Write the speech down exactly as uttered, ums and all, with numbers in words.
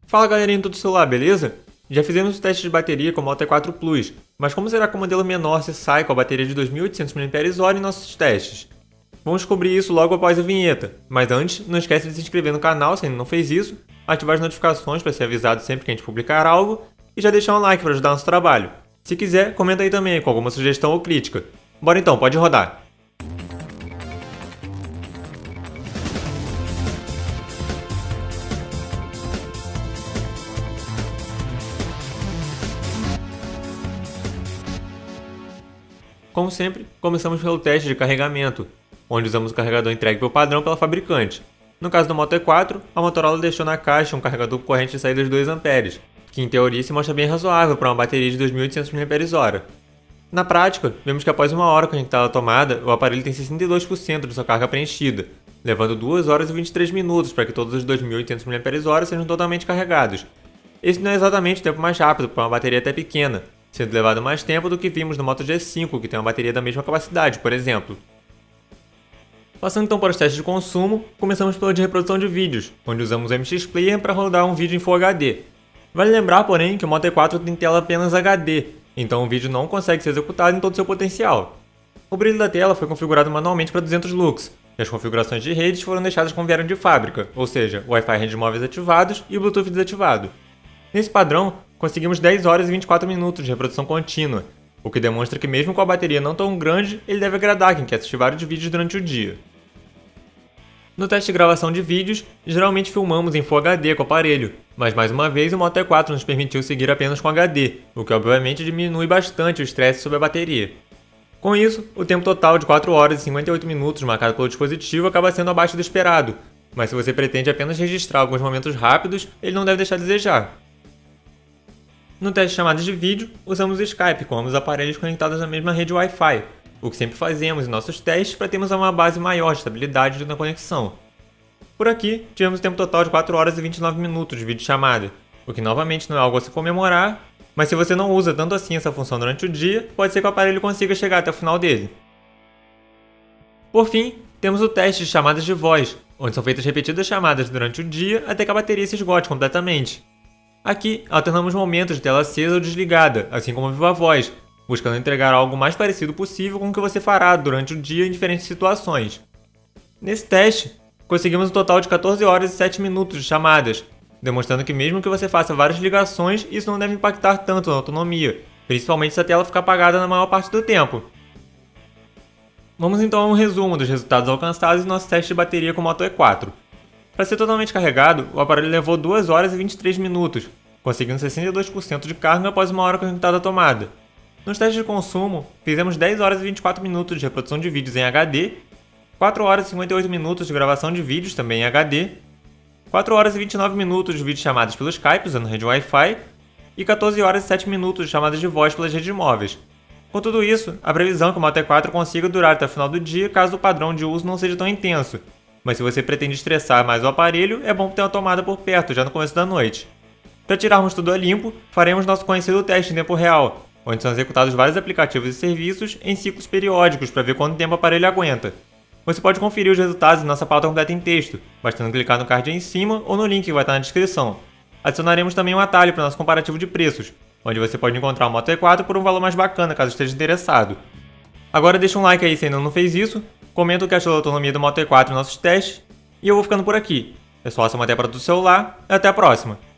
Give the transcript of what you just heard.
Fala galerinha do celular, beleza? Já fizemos o teste de bateria com o Moto E quatro Plus, mas como será que o modelo menor se sai com a bateria de dois mil e oitocentos miliampères-hora em nossos testes? Vamos descobrir isso logo após a vinheta, mas antes, não esquece de se inscrever no canal se ainda não fez isso, ativar as notificações para ser avisado sempre que a gente publicar algo e já deixar um like para ajudar nosso trabalho. Se quiser, comenta aí também com alguma sugestão ou crítica. Bora então, pode rodar! Como sempre, começamos pelo teste de carregamento, onde usamos o carregador entregue por padrão pela fabricante. No caso do Moto E quatro, a Motorola deixou na caixa um carregador com corrente de saída de dois amperes, que em teoria se mostra bem razoável para uma bateria de dois mil e oitocentos miliampères-hora. Na prática, vemos que após uma hora conectado à tomada, o aparelho tem sessenta e dois por cento de sua carga preenchida, levando duas horas e vinte e três minutos para que todos os dois mil e oitocentos miliampères-hora sejam totalmente carregados. Esse não é exatamente o tempo mais rápido para uma bateria até pequena, sendo levado mais tempo do que vimos no Moto G cinco, que tem uma bateria da mesma capacidade, por exemplo. Passando então para os testes de consumo, começamos pelo de reprodução de vídeos, onde usamos o M X Player para rodar um vídeo em Full H D. Vale lembrar, porém, que o Moto E quatro tem tela apenas H D, então o vídeo não consegue ser executado em todo o seu potencial. O brilho da tela foi configurado manualmente para duzentos lux, e as configurações de redes foram deixadas como vieram de fábrica, ou seja, o Wi-Fi redes móveis ativados e o Bluetooth desativado. Nesse padrão, conseguimos dez horas e vinte e quatro minutos de reprodução contínua, o que demonstra que mesmo com a bateria não tão grande, ele deve agradar quem quer assistir vários vídeos durante o dia. No teste de gravação de vídeos, geralmente filmamos em Full H D com o aparelho, mas mais uma vez o Moto E quatro nos permitiu seguir apenas com H D, o que obviamente diminui bastante o estresse sobre a bateria. Com isso, o tempo total de quatro horas e cinquenta e oito minutos marcado pelo dispositivo acaba sendo abaixo do esperado, mas se você pretende apenas registrar alguns momentos rápidos, ele não deve deixar a desejar. No teste de chamadas de vídeo, usamos o Skype com ambos aparelhos conectados à mesma rede Wi-Fi, o que sempre fazemos em nossos testes para termos uma base maior de estabilidade na conexão. Por aqui, tivemos um tempo total de quatro horas e vinte e nove minutos de videochamada, o que novamente não é algo a se comemorar, mas se você não usa tanto assim essa função durante o dia, pode ser que o aparelho consiga chegar até o final dele. Por fim, temos o teste de chamadas de voz, onde são feitas repetidas chamadas durante o dia até que a bateria se esgote completamente. Aqui, alternamos momentos de tela acesa ou desligada, assim como viva voz, buscando entregar algo mais parecido possível com o que você fará durante o dia em diferentes situações. Nesse teste, conseguimos um total de quatorze horas e sete minutos de chamadas, demonstrando que mesmo que você faça várias ligações, isso não deve impactar tanto na autonomia, principalmente se a tela ficar apagada na maior parte do tempo. Vamos então a um resumo dos resultados alcançados em nosso teste de bateria com o Moto E quatro. Para ser totalmente carregado, o aparelho levou duas horas e vinte e três minutos, conseguindo sessenta e dois por cento de carga após uma hora conectada à tomada. Nos testes de consumo, fizemos dez horas e vinte e quatro minutos de reprodução de vídeos em H D, quatro horas e cinquenta e oito minutos de gravação de vídeos também em H D, quatro horas e vinte e nove minutos de videochamadas pelo Skype usando rede Wi-Fi e quatorze horas e sete minutos de chamadas de voz pelas redes móveis. Com tudo isso, a previsão é que o Moto E quatro consiga durar até o final do dia caso o padrão de uso não seja tão intenso, mas se você pretende estressar mais o aparelho, é bom ter uma tomada por perto já no começo da noite. Para tirarmos tudo a limpo, faremos nosso conhecido teste em tempo real, onde são executados vários aplicativos e serviços em ciclos periódicos para ver quanto tempo o aparelho aguenta. Você pode conferir os resultados em nossa pauta completa em texto, bastando clicar no card aí em cima ou no link que vai estar na descrição. Adicionaremos também um atalho para nosso comparativo de preços, onde você pode encontrar o Moto E quatro por um valor mais bacana caso esteja interessado. Agora deixa um like aí se ainda não fez isso, comenta o que achou da autonomia do Moto E quatro em nossos testes, e eu vou ficando por aqui. Pessoal, essa é uma tela para o celular, e até a próxima!